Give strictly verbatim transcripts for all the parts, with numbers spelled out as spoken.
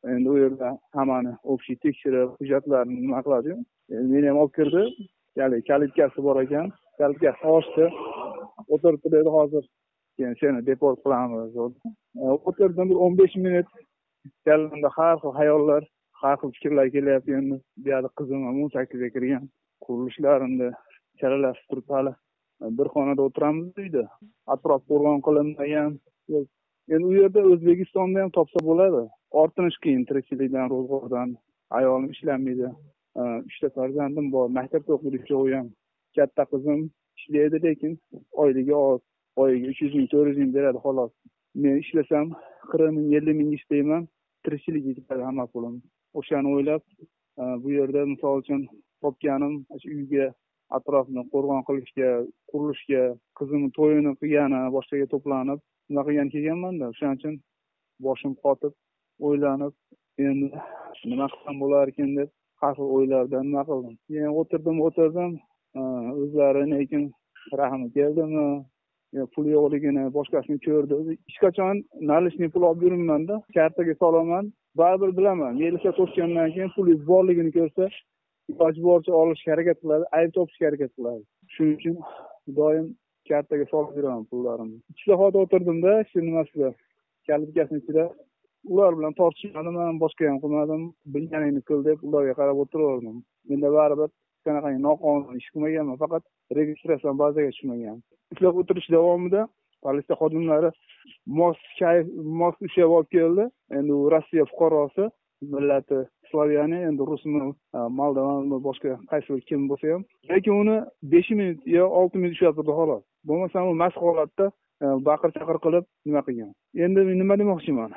endi u yerda hammani общий tekshirib hujjatlarni nima qiladi. Meni ham olib kirdi. Ya'ni kalitkasi bor ekan. Kalitkasini ochdi. O'tirib dedi hozir keyin seni deport qilamiz. O'tirdim bir o'n besh minut. Kallamda har xil xayollar, har xil fikrlar kelyapti. Endi bu yerda qizim ham o'n sakkizga kirgan. Qurilishlarimni saralashib turib hali bir xonada o'tiramiz deydi. Atrof qo'rg'on qilinmagan. Endi u yerda O'zbekistonda ham topsa bo'ladi. Ortinish qiyin tirikchilikdan, ro'zg'ordan. Ayolim ishlamaydi. Uchta farzandim bor. Maktabda o'qiydi uchovi ham. Katta qizim ishlaydi, lekin oyligi oz. Oyiga uch yuz ming, to'rt yuz ming beradi xolos. Men ishlasam qirq ming, ellik ming ishlayman. Tirikchilikka ketadi hamma pulim. O'shani o'ylab, bu yerda misol uchun topganim shu uyga atrofni qo'rg'on qilishga, qurilishga, qizimning to'yini qilgani, boshqaga to'planib, nima qilgan kelganman-da. O'shaning uchun boshim qotib, o'ylanib, endi nima qilsam bo'lar ekan deb har xil o'ylardan nima qildim. Keyin o'tirdim, o'tirdim, o'zlari lekin rahmi keldimi? Pul yo'qligini boshqasini ko'rdi. Hech qachon nalishni pul olib yurmayman-da. Kartaga solaman. Baribir bilaman. Melisa to'sgandan keyin pul borligini ko'rsa, iloji boricha olishga harakat qiladi, ayb topishga harakat qiladi. Shuning uchun doim kartaga solib yuraman pullarimni. Ishlohada o'tirdim-da, shu nimasida, kalitkasini ichida. Ular bilan tortishmadim, boshqa ham qilmadim. Bilganingni qil deb ularga qarab o'tiraverdim. Menda baribir qanaqangi noqonuniy ish qilmaganman, faqat registratsiya bazaga tushmagan. Ishlab o'tirish davomida politsiya xodimlari mos mos ushlab olib keldi. Endi u Rossiya fuqarosi, millati Slaviyani, endi rusmi, Moldovani, boshqa qaysi kim bo'lsa ham, lekin uni besh minut yo olti minut ushlab turdi xolos. Bo'lmasa u mast holatda baqir-chaqir qilib nima qilgan. Endi men nima demoqchiman?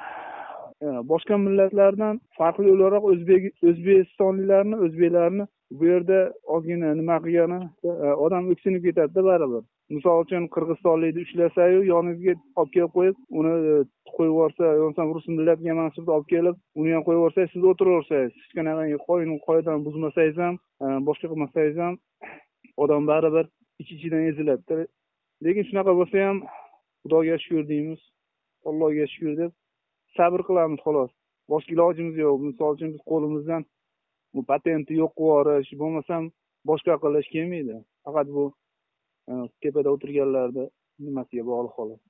Boshqa millatlardan farqli o'laroq o'zbek o'zbekistonliklarni, o'zbeklarni bu yerda ozgina nima qilgani odam o'ksinib ketadi-da baribir. Misol uchun qirg'izistonlikni ushlasa-yu, yoningizga olib kelib qo'yib, uni qo'yib yuborsa, yo'qsa rus millatiga mansub olib kelib, uni ham qo'yib yuborsangiz, siz o'tiraversangiz. Hech qanday qo'yni qoidadan buzmasangiz ham, boshqa qilmasangiz ham odam baribir ich-ichidan eziladi. Lekin shunaqa bo'lsa ham Xudoga shukr deymiz. Allohga shukr deb sabr qilamiz xolos. Boshqa ilojimiz yo'q. Misol uchun biz qo'limizdan bu patentni yo'q qilib yuborish, bo'lmasam boshqa qilish kelmaydi. Faqat bu tepada o'tirganlarda nimasiga bog'liq xolos.